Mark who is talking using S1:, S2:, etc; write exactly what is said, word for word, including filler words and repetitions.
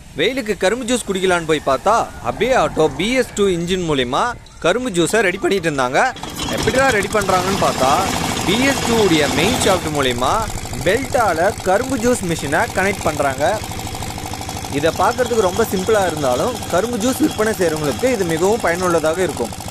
S1: வெயிலுக்கு கரும்பு ஜூஸ் குடிக்கலான்னு போய் பார்த்தா அப்படியே auto P S two engine மூலிமா கரும்பு ஜூஸை ரெடி பண்ணிட்டு இருந்தாங்க. எப்படிடா ரெடி பண்ணுறாங்கன்னு பார்த்தா பி எஸ் டூ உடைய மெயின் ஷாஃப்ட் மூலிமா பெல்ட்டால் கரும்பு ஜூஸ் மிஷினை கனெக்ட் பண்ணுறாங்க. இதை பார்க்குறதுக்கு ரொம்ப சிம்பிளாக இருந்தாலும் கரும்பு ஜூஸ் விற்பனை செய்கிறவங்களுக்கு இது மிகவும் பயனுள்ளதாக இருக்கும்.